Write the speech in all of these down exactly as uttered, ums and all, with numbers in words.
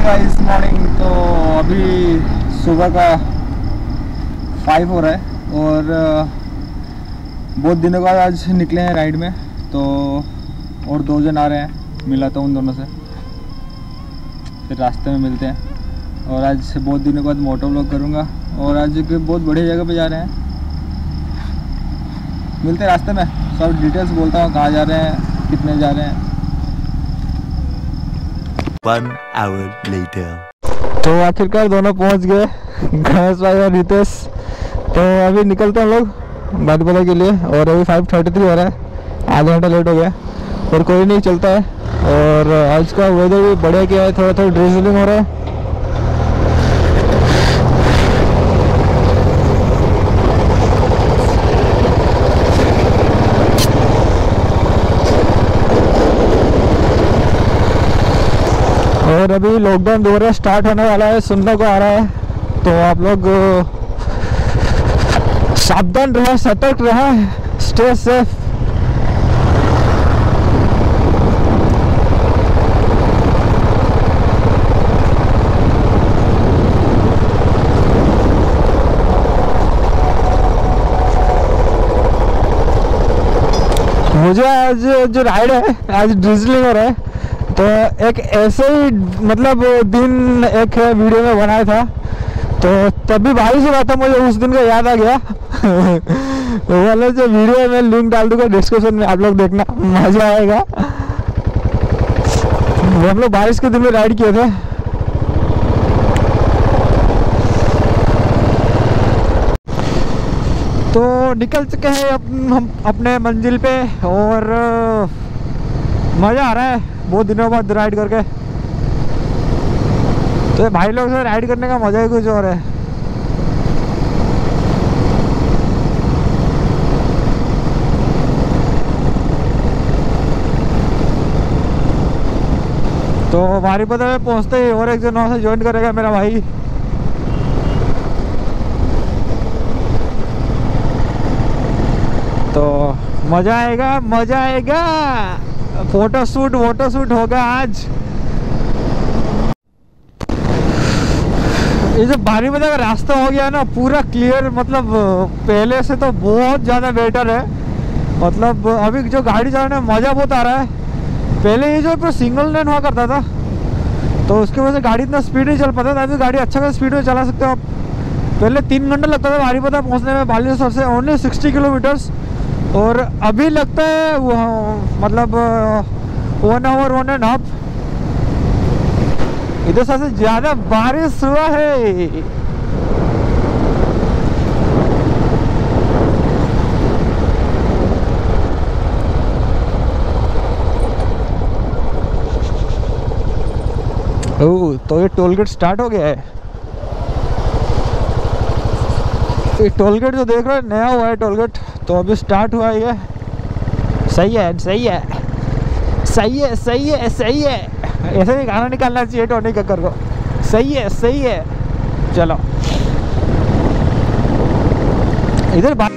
Guys morning. तो अभी सुबह का फाइव हो रहा है और बहुत दिनों बाद आज निकले हैं राइड में। तो और दो जन आ रहे हैं, मिला तो उन दोनों से, फिर रास्ते में मिलते हैं। और आज बहुत दिनों बाद मोटो व्लॉग करूँगा और आज बहुत बढ़िया जगह पे जा रहे हैं। मिलते हैं रास्ते में, सब डिटेल्स बोलता हूँ, कहाँ जा रहे हैं, कितने जा रहे हैं। One hour later. तो आखिरकार दोनों पहुंच गए, गणेश भाई और रितेश। तो अभी निकलते हैं हम लोग बारीपदा के लिए और अभी फाइव थर्टी थ्री हो रहा है, आधा घंटा लेट हो गया और कोई नहीं चलता है। और आज का वेदर भी बढ़िया किया है, थोड़ा थोड़ा ड्रिजलिंग हो रहा है। और अभी लॉकडाउन दोबारा स्टार्ट होने वाला है, सुनने को आ रहा है। तो आप लोग सावधान रहें, सतर्क रहें, स्टे सेफ। मुझे आज जो राइड है, आज ड्रिजलिंग हो रहा है। तो एक ऐसे ही मतलब दिन एक वीडियो में बनाया था, तो तभी बारिश हुआ था, मुझे उस दिन का याद आ गया। वो वाला जो वीडियो है मैं लिंक डाल दूंगा डिस्क्रिप्शन में, आप लोग देखना, मजा आएगा। वो हम लोग बारिश के दिन में राइड किए थे। तो निकल चुके हैं अप, हम अपने मंजिल पे और मज़ा आ रहा है बहुत दिनों बाद राइड करके। तो भाई लोग से राइड करने का मजा ही कुछ और है। तो बारीपदा में पहुंचते ही और एक जन वहाँ से ज्वाइन करेगा मेरा भाई। तो मजा आएगा, मजा आएगा। फोटो शूट वोटो शूट होगा आज। ये जो बारीपदा का रास्ता हो गया ना पूरा क्लियर, मतलब पहले से तो बहुत ज़्यादा बेटर है। मतलब अभी जो गाड़ी चलाने में मज़ा बहुत आ रहा है। पहले ये जो पूरा सिंगल लेन हुआ करता था तो उसकी वजह से गाड़ी इतना स्पीड नहीं चल पाता था। अभी गाड़ी अच्छा खासा स्पीड में चला सकते हो आप। पहले तीन घंटे लगता था बारीपदा पहुँचने में बालेश्वर से, ओनली सिक्सटी किलोमीटर्स। और अभी लगता है वो मतलब one hour one and half. इधर सबसे ज्यादा बारिश हुआ है। ओह, तो ये टोल गेट स्टार्ट हो गया है। ये टोल गेट जो देख रहे हैं नया हुआ है टोल गेट, तो अभी स्टार्ट हुआ है ये। सही है, सही है, सही है, सही है, सही है। ऐसे भी गाना निकालना चाहिए टोनी कक्कर को। सही है, सही है। चलो इधर बात।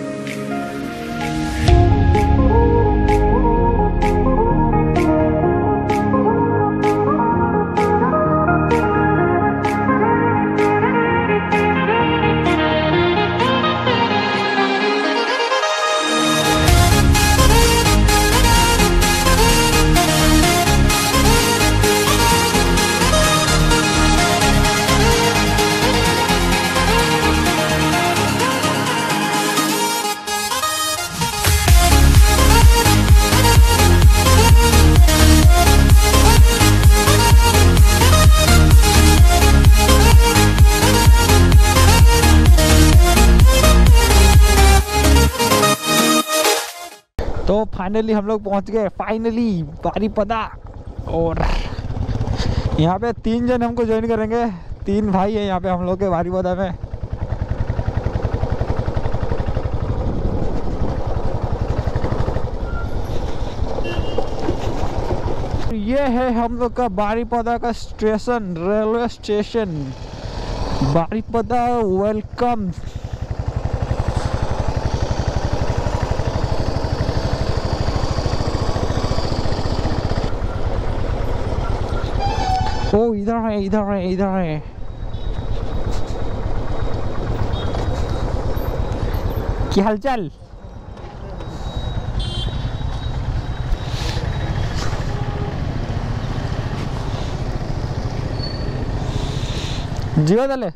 तो फाइनली हम लोग पहुंच गए, फाइनली बारीपदा। और यहाँ पे तीन जन हमको ज्वाइन करेंगे, तीन भाई हैं यहाँ पे हम लोग के बारीपदा में। ये है हम लोग का बारीपदा का station, railway station Baripada. Welcome. ओ इधर है इधर है इधर है। क्या हालचाल? ଯିବା ତାହେଲେ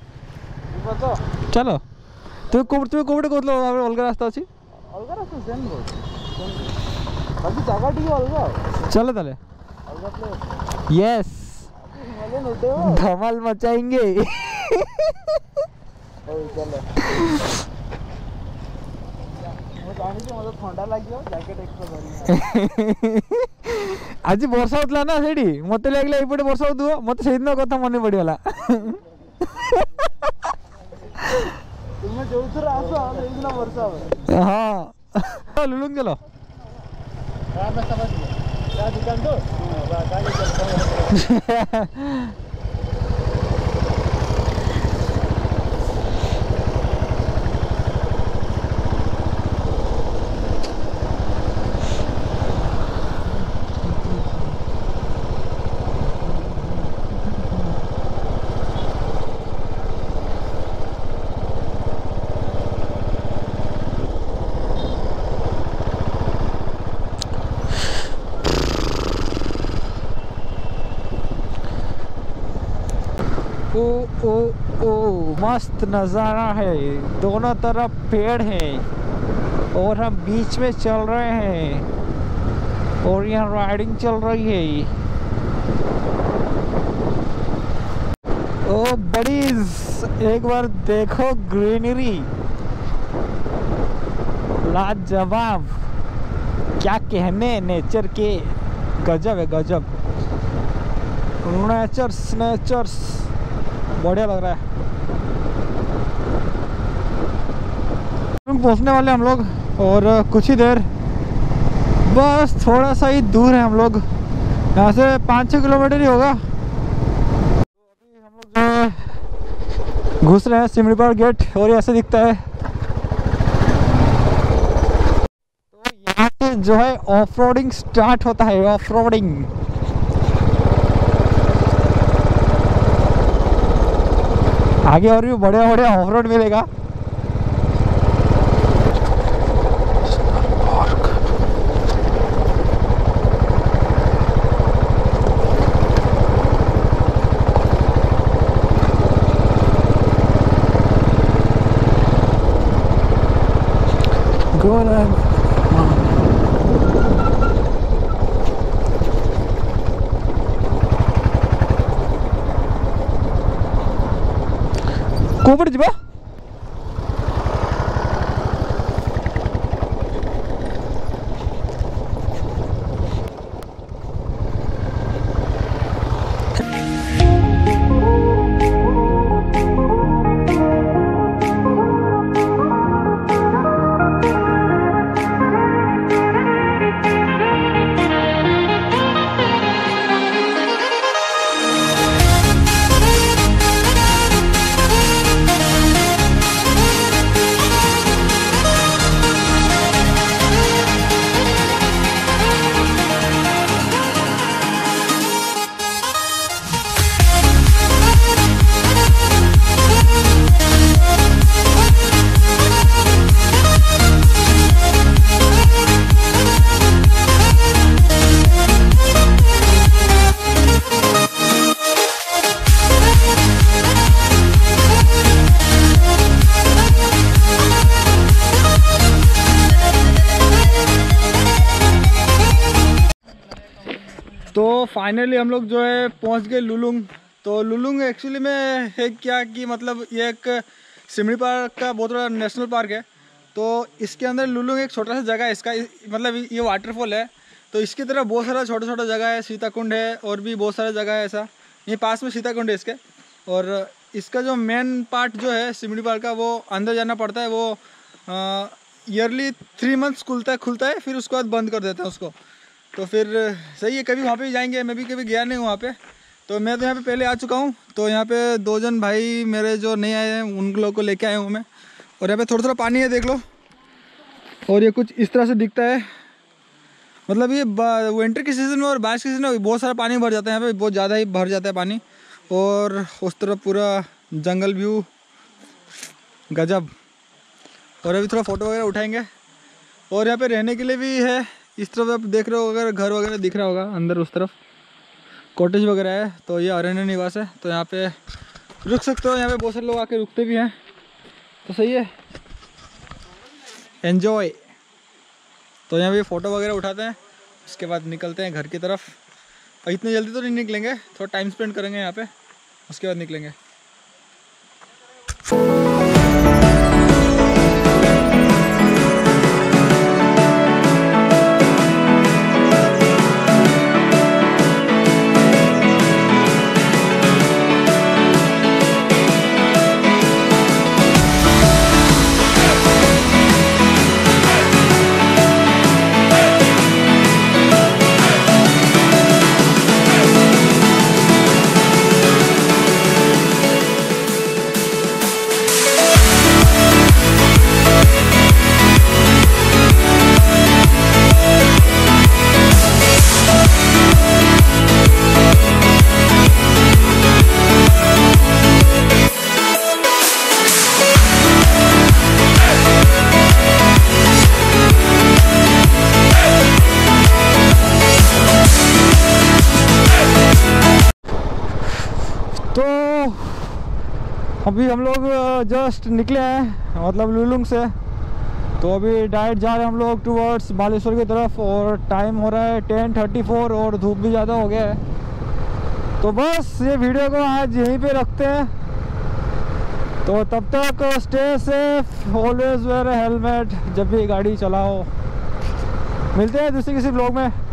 ଚାଲ। ତୁମେ କୋଉଠି ତୁମେ କୋଉଠି କହୁଥିଲ ଅଲଗା ରାସ୍ତା ଅଛି? ଅଲଗା ରାସ୍ତା ସେମ୍ ରୋଡ୍, ବାକି ଜାଗା ଟିକେ ଅଲଗା। ଚାଲ ତାହେଲେ। ଅଲଗା ପ୍ଲେସ୍। यस धमाल मचाएंगे। ହଉ ଚାଲ। ମୁଁ ଜାଣିଛି ମୋତେ ଥଣ୍ଡା ଲାଗିବ, ଜ୍ୟାକେଟ୍ ଏକ୍ସଟ୍ରା ଧରିକି। ଆଜି ବର୍ଷା ହଉଥିଲା ନା ସେଇଠି, ମତେ ଲାଗିଲା ଏଇପଟେ ବର୍ଷା ହଉଥିବ, ମତେ ସେଇଦିନ କଥା ମନେ ପଡ଼ିଗଲା। ତୁମେ ଯୋଉଥର ଆସ ସେଇଦିନ ବର୍ଷା ହବ। ହଁ ଲୁଲୁଙ୍ଗ ଚାଲ। दुकान तो ओ ओ ओ मस्त नज़ारा है, दोनों तरफ पेड़ हैं और हम बीच में चल रहे हैं और यहाँ राइडिंग चल रही है। ओ बडीज एक बार देखो ग्रीनरी, लाजवाब, क्या कहने नेचर के, गजब है गजब। नेचर्स नेचर्स बढ़िया लग रहा है। पहुंचने वाले हम लोग और कुछ ही देर, बस थोड़ा सा ही दूर है हम लोग यहाँ से, पाँच छः किलोमीटर ही होगा। तो अभी हम लोग जो है घुस रहे हैं सिमड़ीपार गेट और ऐसे दिखता है। तो यहाँ से जो है ऑफ रोडिंग स्टार्ट होता है, ऑफ रोडिंग। आगे और भी बढ़िया बढ़िया ऑफ रोड मिलेगा। कोपड़ ଯିବା। तो फाइनली हम लोग जो है पहुंच गए लुलुंग। तो लुलुंग एक्चुअली में है क्या कि मतलब ये एक सिमड़ी पार्क का बहुत बड़ा नेशनल पार्क है। तो इसके अंदर लुलुंग एक छोटा सा जगह है इसका, मतलब ये वाटरफॉल है। तो इसकी तरफ बहुत सारा छोटा छोटा जगह है, सीताकुंड है और भी बहुत सारा जगह है ऐसा। ये पास में सीताकुंड है इसके। और इसका जो मेन पार्ट जो है सिमड़ी पार्क का, वो अंदर जाना पड़ता है। वो ईयरली थ्री मंथ्स खुलता है खुलता है फिर उसके बाद बंद कर देते हैं उसको। तो फिर सही है, कभी वहाँ पे जाएंगे। मैं भी कभी गया नहीं हूँ वहाँ पे। तो मैं तो यहाँ पे पहले आ चुका हूँ। तो यहाँ पे दो जन भाई मेरे जो नहीं आए हैं उन लोगों को लेके आया हूँ मैं। और यहाँ पे थोड़ा थोड़ा पानी है, देख लो। और ये कुछ इस तरह से दिखता है। मतलब ये विंटर के सीज़न में और बारिश के सीज़न में बहुत सारा पानी भर जाता है यहाँ पे, बहुत ज़्यादा ही भर जाता है पानी। और उस तरफ पूरा जंगल व्यू गजब। और अभी थोड़ा फ़ोटो वगैरह उठाएंगे। और यहाँ पे रहने के लिए भी है, इस तरफ आप देख रहे हो, अगर घर वगैरह दिख रहा होगा अंदर उस तरफ कॉटेज वगैरह है, तो ये अरण्य निवास है। तो यहाँ पे रुक सकते हो, यहाँ पे बहुत सारे लोग आके रुकते भी हैं, तो सही है, एन्जॉय। तो यहाँ पे फ़ोटो वगैरह उठाते हैं, उसके बाद निकलते हैं घर की तरफ। और इतनी जल्दी तो नहीं निकलेंगे, थोड़ा टाइम स्पेंड करेंगे यहाँ पे, उसके बाद निकलेंगे। तो अभी हम लोग जस्ट निकले हैं, मतलब लुलुंग से। तो अभी डायरेक्ट जा रहे हैं हम लोग टूवर्ड्स बालेश्वर की तरफ। और टाइम हो रहा है टेन थर्टी फोर और धूप भी ज़्यादा हो गया है। तो बस ये वीडियो को आज यहीं पे रखते हैं। तो तब तक stay safe, always wear helmet जब भी गाड़ी चलाओ। मिलते हैं दूसरे किसी ब्लॉग में।